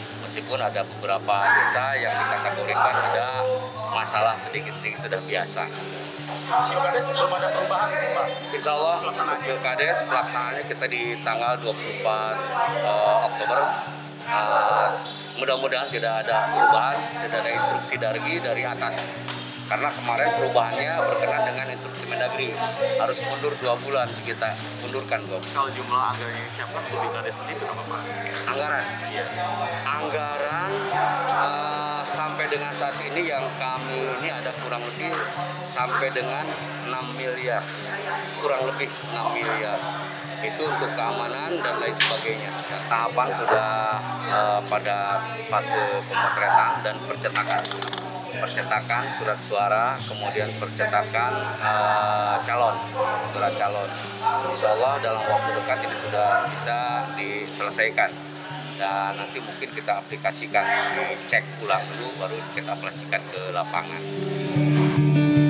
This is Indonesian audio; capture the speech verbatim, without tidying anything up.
Meskipun ada beberapa desa yang dikategorikan ada masalah sedikit-sedikit sudah biasa. Pilkades belum ada perubahan gitu Pak? Insya Allah untuk Pilkades pelaksanaannya kita di tanggal dua puluh empat eh, Oktober. Eh, mudah-mudahan tidak ada perubahan, tidak ada instruksi dari dari atas. Karena kemarin perubahannya berkenan dengan instruksi Mendagri, harus mundur dua bulan, kita mundurkan dua bulan. Kalau jumlah anggaran yang disiapkan untuk Pilkades sendiri berapa Pak? Anggaran, Iya. anggaran eh, sampai dengan saat ini yang kami ini ada kurang lebih sampai dengan enam miliar, kurang lebih enam miliar. Itu untuk keamanan dan lain sebagainya. Dan tahapan sudah eh, pada fase pemotretan dan percetakan. Percetakan surat suara, kemudian percetakan eh, calon, surat calon. Insya Allah dalam waktu dekat ini sudah bisa diselesaikan. Dan nanti mungkin kita aplikasikan, dicek ulang dulu, baru kita aplikasikan ke lapangan.